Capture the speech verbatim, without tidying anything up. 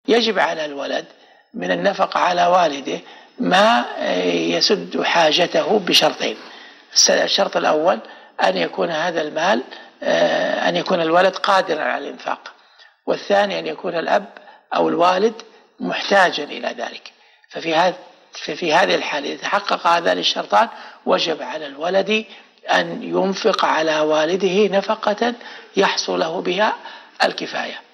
يجب على الولد من النفقة على والده ما يسد حاجته بشرطين. الشرط الأول أن يكون هذا المال أن يكون الولد قادرا على الإنفاق، والثاني أن يكون الأب أو الوالد محتاجا إلى ذلك. ففي هذا ففي هذه الحالة يتحقق هذان الشرطان وجب على الولد أن ينفق على والده نفقة يحصل له بها الكفاية.